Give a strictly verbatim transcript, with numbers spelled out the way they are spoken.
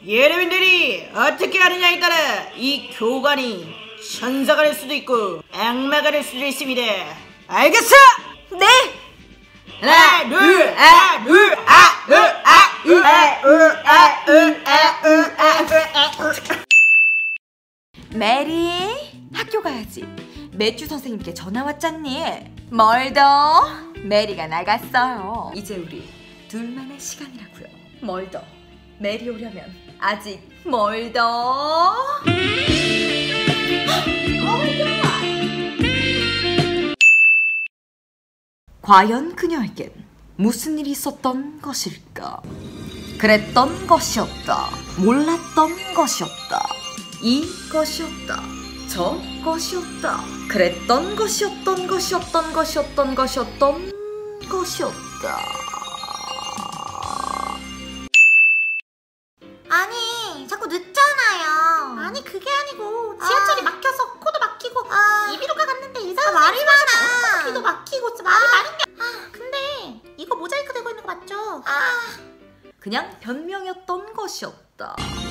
여러분들이 어떻게 하느냐에 따라 이 교관이 천사가 될 수도 있고 악마가 될 수도 있습니다. 알겠어? 네! 하나, 둘, 아, 둘, 아, 둘, 아, 으, 아, 으, 아, 으, 아, 으, 아, 으, 아. 메리, 학교 가야지. 매튜 선생님께 전화 왔잖니. 멀더. 메리가 나갔어요. 이제 우리 둘만의 시간이라고요. 멀더. 메리 오려면 아직 멀더. 과연 그녀에겐 무슨 일이 있었던 것일까? 그랬던 것이었다. 몰랐던 것이었다. 이것이었다. 저것이었다. 그랬던 것이었던 것이었던 것이었던 것이었던 것이었다. 아니 자꾸 늦잖아요. 아니 그게 아니고 지하철이 아. 막혀서 코도 막히고 아. 이비인후과 갔는데 의사 아, 말이 많아. 귀도 막히고 진짜 말이 아. 많은 게. 아 근데 이거 모자이크 되고 있는 거 맞죠? 아 그냥 변명이었던 것이었다.